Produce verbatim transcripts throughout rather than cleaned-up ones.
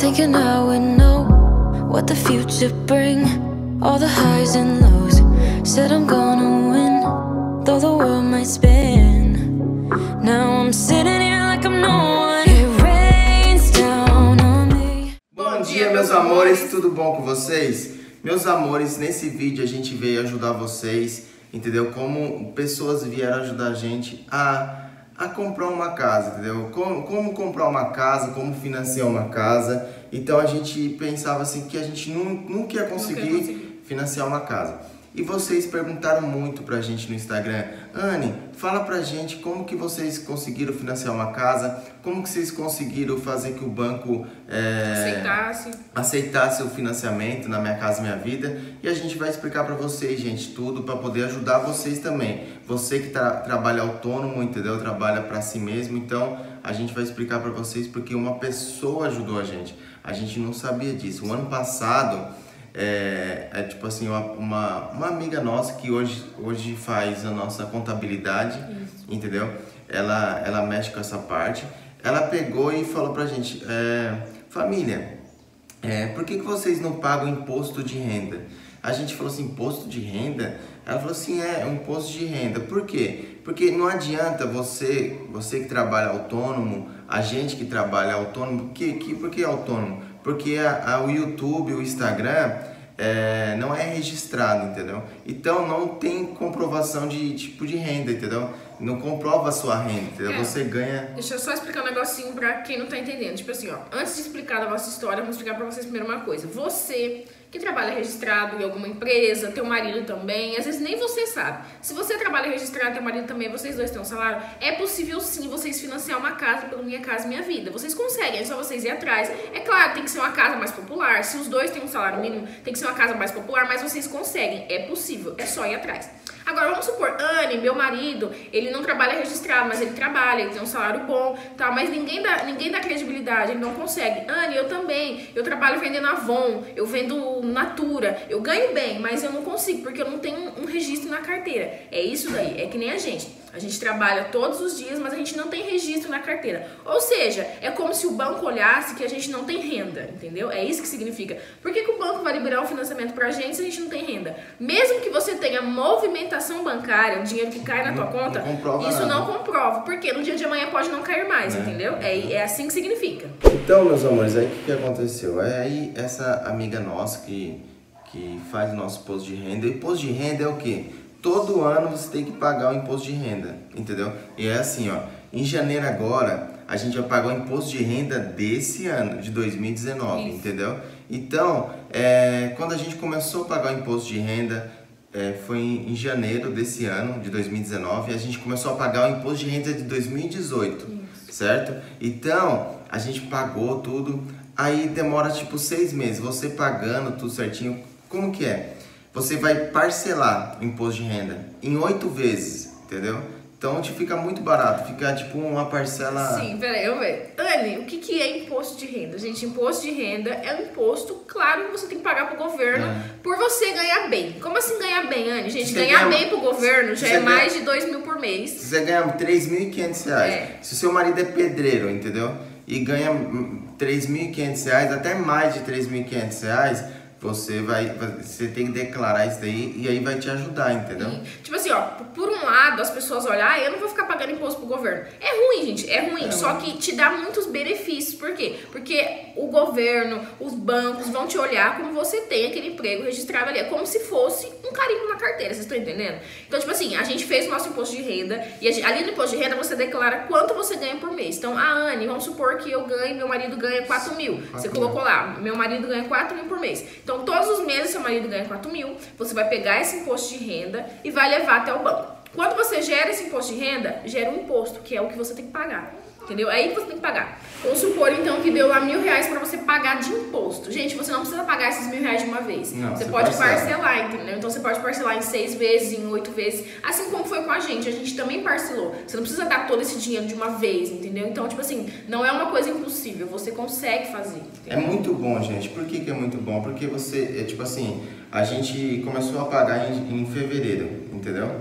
thinking I would know what the future bring, all the highs and lows. Said I'm gonna win, though the world might spin. Now I'm sitting here like I'm no one. It rains down on me. Bom dia, meus amores, tudo bom com vocês? Meus amores, nesse vídeo a gente veio ajudar vocês, entendeu? Como pessoas vieram ajudar a gente a a comprar uma casa, entendeu? Como, como comprar uma casa, como financiar uma casa. Então a gente pensava assim que a gente não, nunca ia conseguir, nunca conseguir financiar uma casa. E vocês perguntaram muito pra gente no Instagram: Anne, fala pra gente como que vocês conseguiram financiar uma casa, como que vocês conseguiram fazer que o banco é, aceitasse. aceitasse o financiamento na Minha Casa Minha Vida. E a gente vai explicar pra vocês, gente, tudo pra poder ajudar vocês também. Você que tra trabalha autônomo, entendeu? Trabalha pra si mesmo, então a gente vai explicar pra vocês porque uma pessoa ajudou a gente. A gente não sabia disso. O ano passado, É, é tipo assim, uma, uma, uma amiga nossa que hoje, hoje faz a nossa contabilidade, Isso. entendeu? Ela, ela mexe com essa parte. Ela pegou e falou pra gente: é, família, é, por que, que vocês não pagam imposto de renda? A gente falou assim: imposto de renda? Ela falou assim: é, um imposto de renda. Por quê? Porque não adianta você, você que trabalha autônomo, a gente que trabalha autônomo. Que, que, por que autônomo? Porque a, a, o YouTube, o Instagram é, não é registrado, entendeu? Então não tem comprovação de tipo de renda, entendeu? Não comprova a sua renda, entendeu? É, você ganha... Deixa eu só explicar um negocinho pra quem não tá entendendo. Tipo assim, ó, antes de explicar a nossa história, vamos explicar pra vocês primeiro uma coisa. Você que trabalha registrado em alguma empresa, teu marido também, às vezes nem você sabe. Se você trabalha registrado, teu marido também, vocês dois têm um salário, é possível sim vocês financiar uma casa pelo Minha Casa Minha Vida. Vocês conseguem, é só vocês ir atrás. É claro, tem que ser uma casa mais popular. Se os dois têm um salário mínimo, tem que ser uma casa mais popular, mas vocês conseguem, é possível, é só ir atrás. Agora, vamos supor, Anne, meu marido, ele não trabalha registrado, mas ele trabalha, ele tem um salário bom, tá? Mas ninguém dá, ninguém dá credibilidade, ele não consegue. Anne, eu também, eu trabalho vendendo Avon, eu vendo Natura, eu ganho bem, mas eu não consigo, porque eu não tenho um, um registro na carteira. É isso daí, é que nem a gente. A gente trabalha todos os dias, mas a gente não tem registro na carteira. Ou seja, é como se o banco olhasse que a gente não tem renda, entendeu? É isso que significa. Por que que o banco vai liberar um financiamento pra gente se a gente não tem renda? Mesmo que você tenha movimentação bancária, o dinheiro que cai na tua conta, não isso nada. não comprova. Porque no dia de amanhã pode não cair mais, é. entendeu? É, é assim que significa. Então, meus amores, aí o que, que aconteceu? É aí essa amiga nossa que, que faz o nosso imposto de renda. E imposto de renda é o quê? Todo ano você tem que pagar o imposto de renda, entendeu? E é assim, ó, em janeiro agora, a gente vai pagar o imposto de renda desse ano, de dois mil e dezenove, Isso. entendeu? Então, é, quando a gente começou a pagar o imposto de renda, é, foi em janeiro desse ano, de dois mil e dezenove, e a gente começou a pagar o imposto de renda de dois mil e dezoito, Isso. certo? Então, a gente pagou tudo, aí demora tipo seis meses, você pagando tudo certinho, como que é? Você vai parcelar o imposto de renda em oito vezes, entendeu? Então te fica muito barato, fica tipo uma parcela... Sim, peraí, eu vejo. Anne, o que, que é imposto de renda? Gente, imposto de renda é um imposto, claro, que você tem que pagar pro governo é. por você ganhar bem. Como assim ganhar bem, Anne? Gente, você ganhar ganha, bem pro governo já é ganha, mais de dois mil por mês. Você ganha três mil e quinhentos reais. É. Se o seu marido é pedreiro, entendeu? E ganha três mil e quinhentos reais, até mais de três mil e quinhentos reais... Você vai, você tem que declarar isso daí e aí vai te ajudar, entendeu? Sim. Tipo assim, ó, por um lado as pessoas olham, ah, eu não vou ficar pagando imposto pro governo. É ruim, gente, é ruim, é só ruim. que te dá muitos benefícios. Por quê? Porque o governo, os bancos vão te olhar como você tem aquele emprego registrado ali. É como se fosse um carimbo na carteira, vocês estão entendendo? Então, tipo assim, a gente fez o nosso imposto de renda e gente, ali no imposto de renda você declara quanto você ganha por mês. Então, a Anne, vamos supor que eu ganho, meu marido ganha quatro mil. Você colocou lá, meu marido ganha quatro mil por mês. Então, Então, todos os meses seu marido ganha quatro mil, você vai pegar esse imposto de renda e vai levar até o banco. Quando você gera esse imposto de renda, gera um imposto, que é o que você tem que pagar. Entendeu? É aí que você tem que pagar. Vamos supor, então, que deu lá mil reais pra você pagar de imposto. Gente, você não precisa pagar esses mil reais de uma vez. Não, você, você pode parcela. parcelar, entendeu? Então, você pode parcelar em seis vezes, em oito vezes. Assim como foi com a gente. A gente também parcelou. Você não precisa dar todo esse dinheiro de uma vez, entendeu? Então, tipo assim, não é uma coisa impossível. Você consegue fazer. Entendeu? É muito bom, gente. Por que que é muito bom? Porque você, é tipo assim, a gente começou a pagar em, em fevereiro, entendeu?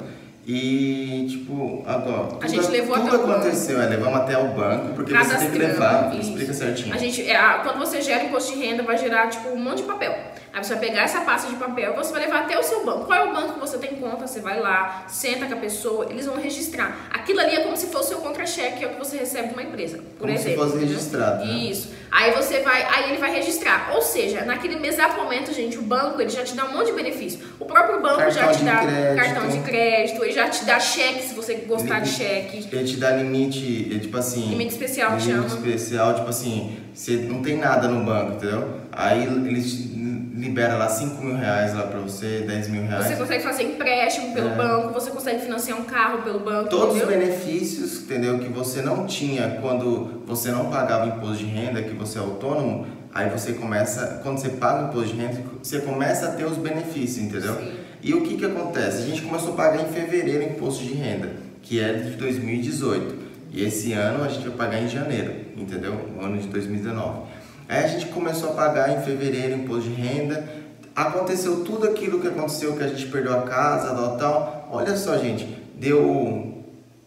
E, tipo, agora, tudo, a gente levou tudo até o aconteceu, é, levamos até o banco, porque você tem que levar, explica certinho. A gente, é, a, quando você gera imposto de renda, vai gerar, tipo, um monte de papel. Aí você vai pegar essa pasta de papel, você vai levar até o seu banco. Qual é o banco que você tem conta? Você vai lá, senta com a pessoa, eles vão registrar. Aquilo ali é como se fosse o seu contra-cheque, que é o que você recebe de uma empresa, por como exemplo. Como se fosse registrado, né? Isso. Aí você vai, aí ele vai registrar. Ou seja, naquele exato momento, gente, o banco, ele já te dá um monte de benefício. O próprio banco cartão já te dá crédito. cartão de crédito, ele já te dá cheque, se você gostar ele, de cheque. Ele te dá limite, tipo assim... Limite especial, limite chama. especial, tipo assim, você não tem nada no banco, entendeu? Aí eles libera lá cinco mil reais lá pra você, dez mil reais. Você consegue fazer empréstimo pelo é. banco, você consegue financiar um carro pelo banco, todos entendeu? os benefícios, entendeu, que você não tinha quando você não pagava imposto de renda, que você é autônomo, aí você começa, quando você paga o imposto de renda, você começa a ter os benefícios, entendeu? Sim. E o que que acontece? A gente começou a pagar em fevereiro imposto de renda, que é de dois mil e dezoito. E esse ano a gente vai pagar em janeiro, entendeu? O ano de dois mil e dezenove. Aí a gente começou a pagar em fevereiro imposto de renda. Aconteceu tudo aquilo que aconteceu, que a gente perdeu a casa, tal, tal. Olha só, gente, deu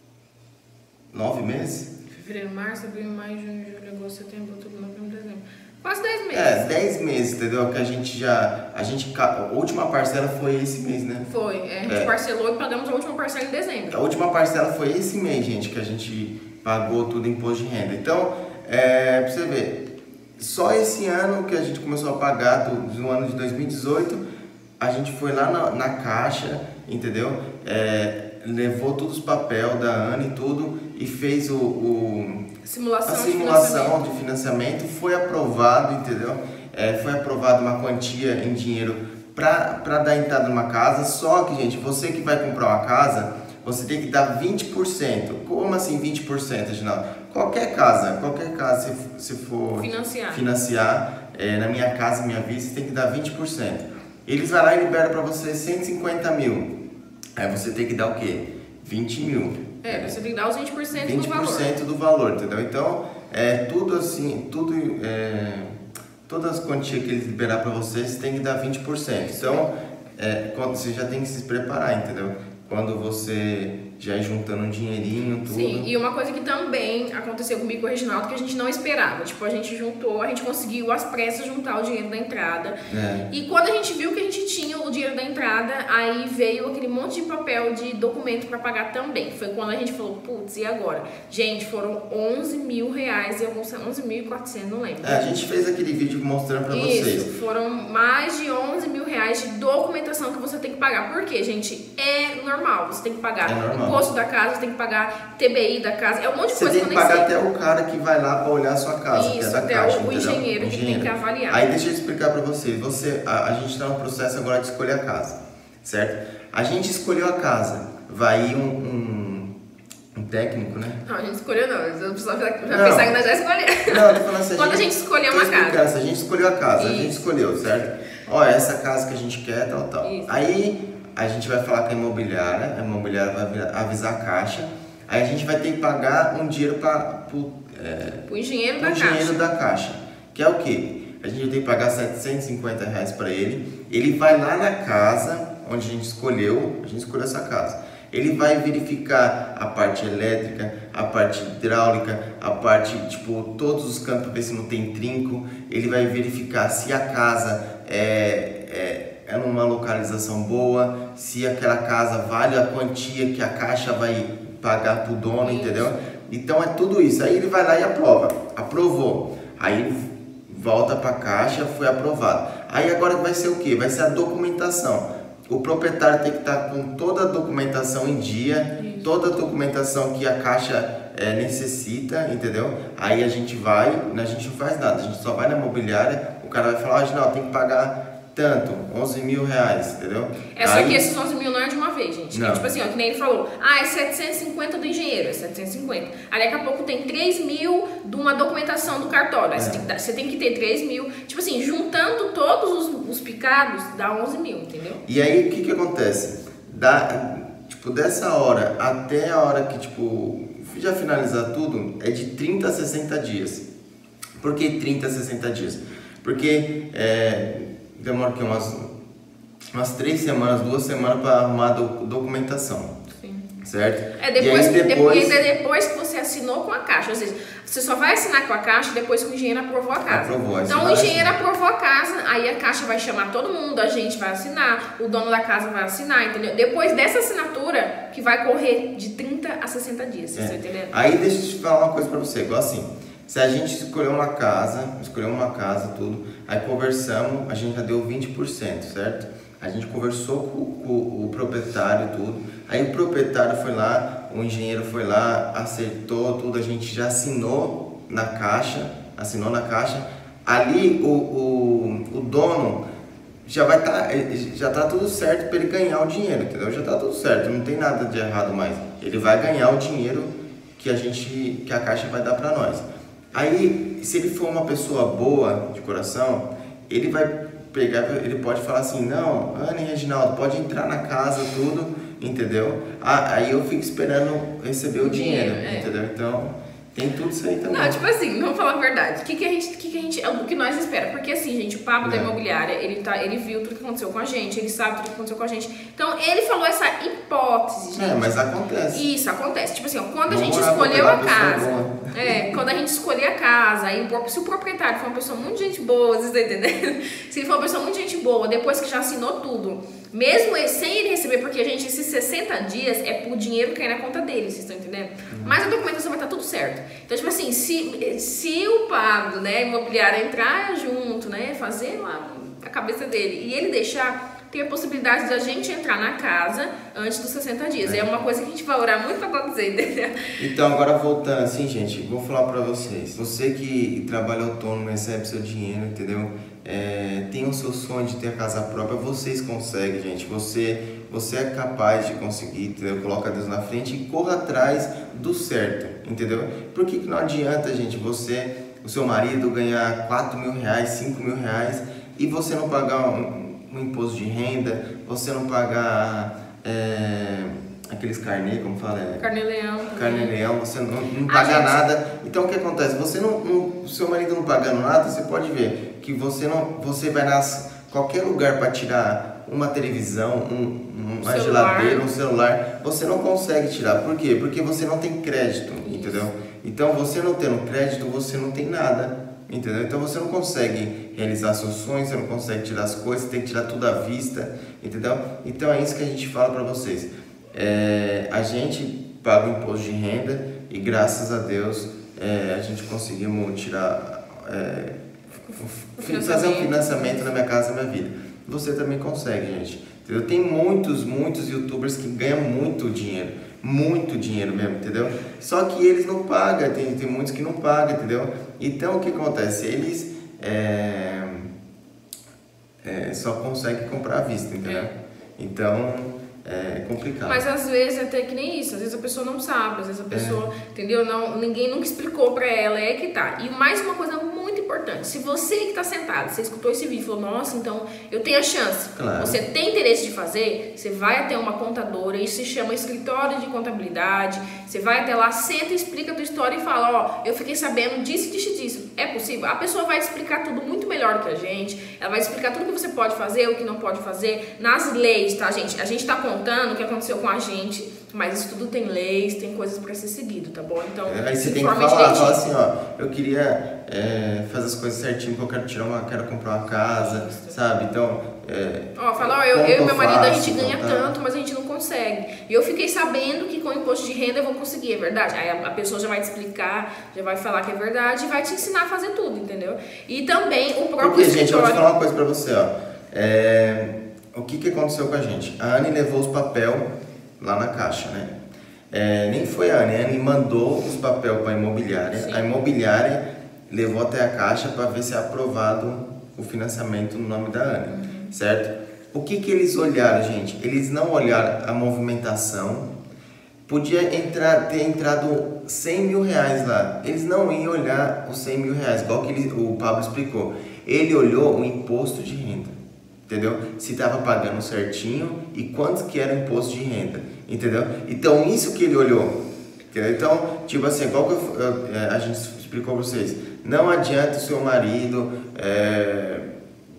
nove meses? Fevereiro, março, abril, maio, junho, julho, agosto, setembro, outubro, novembro, dezembro. Quase dez meses. É, dez meses, entendeu? Que a gente já... A, gente, a última parcela foi esse mês, né? Foi, é, a gente é. parcelou e pagamos a última parcela em dezembro. A última parcela foi esse mês, gente, que a gente pagou tudo imposto de renda. Então, é, pra você ver, só esse ano que a gente começou a pagar, do, do ano de dois mil e dezoito, a gente foi lá na, na caixa, entendeu? É, levou todos os papéis da Ana e tudo e fez o... o Simulação a simulação de financiamento. de financiamento, foi aprovado, entendeu? É, foi aprovada uma quantia em dinheiro para dar entrada numa casa, só que, gente, você que vai comprar uma casa, você tem que dar vinte por cento. Como assim vinte por cento, Reginaldo? Qualquer casa, qualquer casa, se, se for financiar, financiar é, na Minha Casa Minha Vida, você tem que dar vinte por cento. Eles vão lá e liberam para você cento e cinquenta mil. Aí você tem que dar o quê? vinte mil. É, você tem que dar os vinte por cento vinte por cento do valor. do valor, entendeu? Então, é tudo assim, tudo, é, todas as quantias que eles liberar para vocês, você tem que dar vinte por cento. Então, é, quando, você já tem que se preparar, entendeu? Quando você já ir juntando um dinheirinho, tudo. Sim, e uma coisa que também aconteceu comigo com o Reginaldo, que a gente não esperava. Tipo, a gente juntou, a gente conseguiu às pressas juntar o dinheiro da entrada. É. E quando a gente viu que a gente tinha o dinheiro da entrada, aí veio aquele monte de papel de documento pra pagar também. Foi quando a gente falou, putz, e agora? Gente, foram onze mil reais e alguns, onze mil e quatrocentos, não lembro. É, a gente fez aquele vídeo mostrando pra Isso, vocês. Isso, foram mais de onze mil reais de documentação que você tem que pagar. Por quê, gente? É normal, você tem que pagar é imposto da casa, você tem que pagar T B I da casa, é um monte de você coisa tem que que eu nem pagar sei. até o cara que vai lá pra olhar a sua casa, Isso, que é da até caixa, o, o engenheiro, o que tem que avaliar. Aí deixa eu explicar pra vocês, você, a, a gente tá no processo agora de escolher a casa, certo? A gente escolheu a casa, vai ir um, um, um técnico, né? Não, a gente escolheu não, eu preciso já Não. pensar que nós já escolhemos. Não, eu tô falando assim, Quando a gente escolheu tô uma casa. explicando, a gente escolheu a casa, Isso. a gente escolheu, certo? Ó, essa casa que a gente quer, tal, tal. Isso. Aí a gente vai falar com a imobiliária, a imobiliária vai avisar a caixa, aí a gente vai ter que pagar um dinheiro para o é, engenheiro, da, engenheiro caixa. da caixa, que é o quê? A gente vai ter que pagar setecentos e cinquenta reais para ele, ele vai lá na casa onde a gente escolheu, a gente escolheu essa casa, ele vai verificar a parte elétrica, a parte hidráulica, a parte, tipo, todos os cantos para ver se não tem trinco, ele vai verificar se a casa é... é é numa localização boa, se aquela casa vale a quantia que a caixa vai pagar pro dono, isso. Entendeu? Então é tudo isso. Aí ele vai lá e aprova. Aprovou. Aí volta para a caixa, foi aprovado. Aí agora vai ser o quê? Vai ser a documentação. O proprietário tem que estar com toda a documentação em dia, isso. Toda a documentação que a caixa é, necessita, entendeu? Aí a gente vai, a gente não faz nada, a gente só vai na imobiliária, o cara vai falar, ó, não, tem que pagar tanto, onze mil reais, entendeu? É só aí... que esses onze mil não é de uma vez, gente. É tipo assim, ó, que nem ele falou, ah, é setecentos e cinquenta do engenheiro, é setecentos e cinquenta. Aí daqui a pouco tem três mil de uma documentação do cartório. Aí é. você, tem que dar, você tem que ter três mil. Tipo assim, juntando todos os, os picados, dá onze mil, entendeu? E aí o que que acontece? Dá, tipo, dessa hora até a hora que, tipo, já finalizar tudo, é de trinta a sessenta dias. Por que trinta a sessenta dias? Porque é, demora que umas, umas três semanas, duas semanas para arrumar a do, documentação. Sim. certo? É depois, e aí, que, depois... depois, depois que você assinou com a Caixa, ou seja, você só vai assinar com a Caixa depois que o engenheiro aprovou a casa. Aprovou, então o engenheiro aprovou a casa, aí a Caixa vai chamar todo mundo, a gente vai assinar, o dono da casa vai assinar, entendeu? Depois dessa assinatura, que vai correr de trinta a sessenta dias, você é. tá entendendo? Aí deixa eu te falar uma coisa pra você, igual assim, se a gente escolheu uma casa, escolheu uma casa, tudo, aí conversamos, a gente já deu vinte por cento, certo? A gente conversou com, com o proprietário e tudo, aí o proprietário foi lá, o engenheiro foi lá, acertou tudo, a gente já assinou na Caixa, assinou na Caixa, ali o, o, o dono já vai estar, tá, já tá tudo certo para ele ganhar o dinheiro, entendeu? Já tá tudo certo, não tem nada de errado mais, ele vai ganhar o dinheiro que a gente, que a Caixa vai dar para nós. Aí, se ele for uma pessoa boa de coração, ele vai pegar, ele pode falar assim, não, Ana e Reginaldo, pode entrar na casa, tudo, entendeu? Ah, aí eu fico esperando receber o dinheiro, dinheiro é. entendeu? Então, tem tudo isso aí também. Não, tipo assim, vamos falar a verdade. O que, que a gente, que que a gente, o que nós espera? Porque assim, gente, o Pablo é. da imobiliária, ele, tá, ele viu tudo que aconteceu com a gente, ele sabe tudo que aconteceu com a gente. Então, ele falou essa hipótese, gente. É, mas acontece. Isso, acontece. Tipo assim, ó, quando a Vamos gente escolheu a casa, boa. é, quando a gente escolheu a casa, aí se o proprietário for uma pessoa muito gente boa, vocês estão entendendo? Se ele for uma pessoa muito gente boa, depois que já assinou tudo, mesmo ele, sem ele receber, porque, gente, esses sessenta dias é pro dinheiro cair na conta dele, vocês estão entendendo? Uhum. Mas a documentação vai estar tudo certo. Então, tipo assim, se, se o Pablo, né, imobiliário entrar junto, né, fazer lá a cabeça dele e ele deixar, tem a possibilidade de a gente entrar na casa antes dos sessenta dias. É, é uma coisa que a gente vai orar muito pra acontecer, entendeu? Então, agora voltando assim, gente, vou falar pra vocês. Você que trabalha autônomo, recebe seu dinheiro, entendeu? É, tem o seu sonho de ter a casa própria, vocês conseguem, gente. Você, você é capaz de conseguir, entendeu? Coloca Deus na frente e corra atrás do certo, entendeu? Por que que não adianta, gente, você, o seu marido ganhar quatro mil reais, cinco mil reais e você não pagar um, um imposto de renda, você não pagar é, aqueles carnê, como fala? É, Carnê-leão. Carnê-leão, você não, não paga nada. Então o que acontece? Você não, não, o seu marido não pagando nada, você pode ver que você não, você vai nas qualquer lugar para tirar uma televisão, um, uma celular. geladeira, um celular, você não consegue tirar. Por quê? Porque você não tem crédito, Isso. entendeu? Então você não tendo crédito, você não tem nada, entendeu? Então você não consegue realizar seus sonhos, você não consegue tirar as coisas, você tem que tirar tudo à vista, entendeu? Então é isso que a gente fala para vocês. É, a gente paga o imposto de renda e graças a Deus é, a gente conseguimos tirar, é, fazer um financiamento na minha casa, na minha vida. Você também consegue, gente. Entendeu? Tem muitos, muitos youtubers que ganham muito dinheiro, muito dinheiro mesmo, entendeu? Só que eles não pagam, tem, tem muitos que não pagam, entendeu? Então o que acontece? Eles é, é, só conseguem comprar à vista, entendeu? É. Então é complicado. Mas às vezes até que nem isso, às vezes a pessoa não sabe, às vezes a pessoa, é. entendeu? Não, ninguém nunca explicou pra ela, é que tá. E mais uma coisa muito importante, se você que tá sentado, você escutou esse vídeo e falou, nossa, então eu tenho a chance, claro. Você tem interesse de fazer, você vai até uma contadora, isso se chama escritório de contabilidade, você vai até lá, senta e explica a tua história e fala, ó, eu fiquei sabendo disso, disso, disso. É possível? A pessoa vai te explicar tudo muito melhor do que a gente, ela vai explicar tudo que você pode fazer, o que não pode fazer, nas leis, tá, gente? A gente tá contando o que aconteceu com a gente, mas isso tudo tem leis, tem coisas para ser seguido, tá bom? Então, é, aí você tem que falar, falar assim, ó, eu queria é, fazer as coisas certinho, porque eu quero tirar uma, quero comprar uma casa, isso. sabe? Então, é, ó, fala, ó, eu, eu e meu marido faço, a gente ganha tá? tanto, mas a gente não consegue. E eu fiquei sabendo que com o imposto de renda eu vou conseguir, é verdade? Aí a, a pessoa já vai te explicar, já vai falar que é verdade e vai te ensinar a fazer tudo, entendeu? E também o próprio porque, escritório... gente, eu vou te falar uma coisa pra você, ó. É, o que que aconteceu com a gente? A Anne levou os papel lá na Caixa, né? É, nem foi a Anne, a Anne mandou os papel para a imobiliária. Sim. A imobiliária levou até a Caixa para ver se é aprovado o financiamento no nome da Anne, uhum. certo? O que que eles olharam, gente? Eles não olharam a movimentação. Podia entrar, ter entrado cem mil reais lá. Eles não iam olhar os cem mil reais, igual que ele, o Pablo explicou. Ele olhou o imposto de renda, entendeu? Se estava pagando certinho e quanto que era o imposto de renda, entendeu? Então, isso que ele olhou. Entendeu? Então, tipo assim, igual que eu, eu, a gente explicou para vocês, não adianta o seu marido é,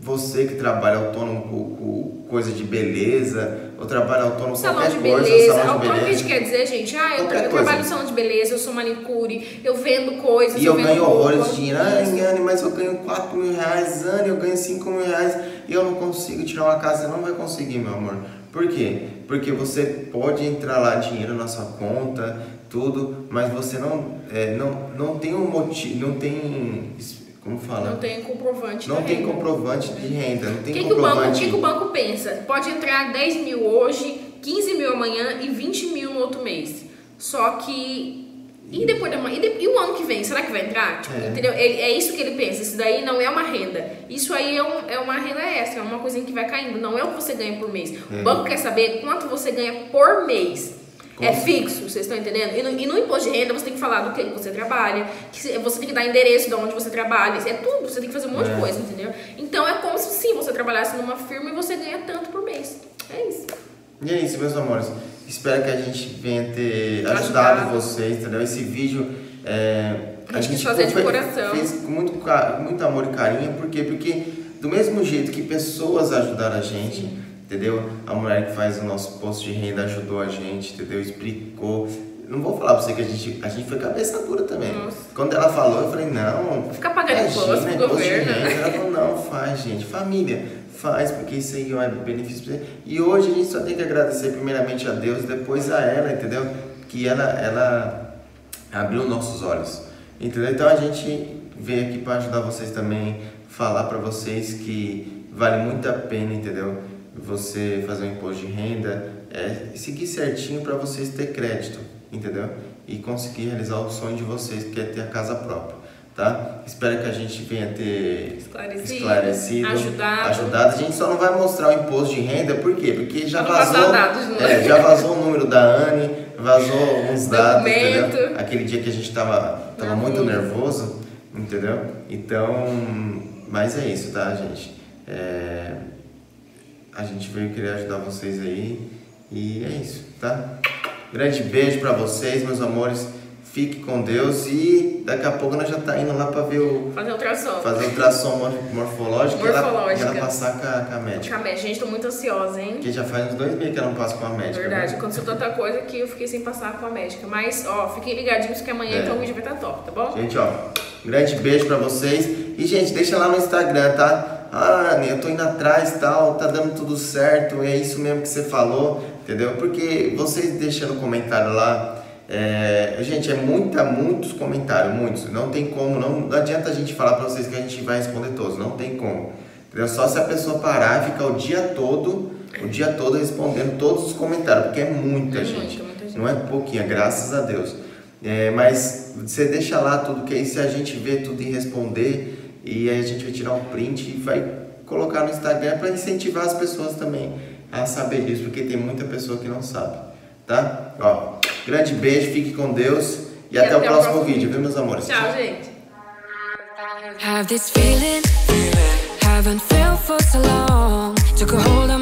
você que trabalha autônomo com, com coisa de beleza, ou trabalha autônomo com salão qualquer de coisa, beleza. salão de Autônomo beleza. que a gente quer dizer, gente, ah, eu, tra eu trabalho no salão de beleza, eu sou manicure, eu vendo coisas, e eu, eu ganho horrores roupa, de dinheiro. Ah, Anne, mas eu ganho quatro mil reais, Anne, eu ganho cinco mil reais e eu não consigo tirar uma casa. Você não vai conseguir, meu amor. Por quê? Porque você pode entrar lá dinheiro na sua conta, tudo, mas você não, é, não, não tem um motivo, não tem, como fala? Não tem comprovante Não de tem renda. comprovante de renda, não tem que comprovante. Que o, banco, que, que o banco pensa? Pode entrar dez mil hoje, quinze mil amanhã e vinte mil no outro mês. Só que... E depois da e, de, e o ano que vem, será que vai entrar? Tipo, é. Entendeu? Ele, é isso que ele pensa. Isso daí não é uma renda. Isso aí é, um, é uma renda extra, é uma coisinha que vai caindo. Não é o que você ganha por mês. É. O banco quer saber quanto você ganha por mês. Como? É fixo, vocês estão entendendo? E no, e no imposto de renda você tem que falar do que você trabalha, que você tem que dar endereço de onde você trabalha, é tudo, você tem que fazer um monte é. de coisa, entendeu? Então é como se sim, você trabalhasse numa firma e você ganha tanto por mês. É isso. E é isso, meus amores. Espero que a gente venha ter ajudado, ajudado. vocês, entendeu? Esse vídeo é, a, a gente quis fazer de coração. Fez com muito, muito amor e carinho. Por quê? Porque do mesmo jeito que pessoas ajudaram a gente, sim. entendeu? A mulher que faz o nosso posto de renda ajudou a gente, entendeu? Explicou. Não vou falar pra você que a gente, a gente foi cabeça dura também. Nossa. Quando ela falou, eu falei, não... Vou ficar pagando imposto pro governo. Ela falou, não, faz, gente. Família, faz, porque isso aí é benefício pra você. E hoje a gente só tem que agradecer primeiramente a Deus, depois a ela, entendeu? Que ela, ela abriu nossos olhos, entendeu? Então a gente veio aqui para ajudar vocês também, falar para vocês que vale muito a pena, entendeu? Você fazer um imposto de renda, é, seguir certinho para vocês ter crédito, entendeu? E conseguir realizar o sonho de vocês, que é ter a casa própria, tá? Espero que a gente venha ter esclarecido, esclarecido ajudado. ajudado. A gente só não vai mostrar o imposto de renda, por quê? Porque já vazou, dados, é, já vazou o número da Anne, vazou uns dados, Documento. entendeu? Aquele dia que a gente tava, tava muito nervoso, entendeu? Então, mas é isso, tá, gente? É... A gente veio querer ajudar vocês aí e é isso, tá? Grande beijo pra vocês, meus amores. Fique com Deus e daqui a pouco nós já tá indo lá pra ver o... Fazer ultrassom. Fazer ultrassom morfológico. Morfológica. E ela, ela passar com a, com a médica. Com a médica. Gente, tô muito ansiosa, hein? Porque já faz uns dois meses que ela não passa com a médica. Verdade, né? aconteceu tanta coisa que eu fiquei sem passar com a médica. Mas, ó, fiquem ligadinhos que amanhã é. então o vídeo vai estar top, tá bom? Gente, ó, grande beijo pra vocês. E, gente, deixa lá no Instagram, tá? Ah, eu tô indo atrás e tal, tá dando tudo certo, é isso mesmo que você falou, entendeu? Porque vocês deixando comentário lá, é, gente, é muita, muitos comentários, muitos, não tem como, não, não adianta a gente falar pra vocês que a gente vai responder todos, não tem como, entendeu? Só se a pessoa parar e ficar o dia todo, o dia todo respondendo todos os comentários, porque é muita, é gente, muita, muita gente, não é pouquinha, graças a Deus. É, mas você deixa lá tudo, que aí se a gente vê tudo e responder, e aí a gente vai tirar um print e vai colocar no Instagram para incentivar as pessoas também a saber disso, porque tem muita pessoa que não sabe, tá? Ó, grande beijo, fique com Deus e, e até, até o próximo, próximo vídeo, viu, meus amores? Tchau, gente. Have this feeling, haven't felt for so long. Took a hold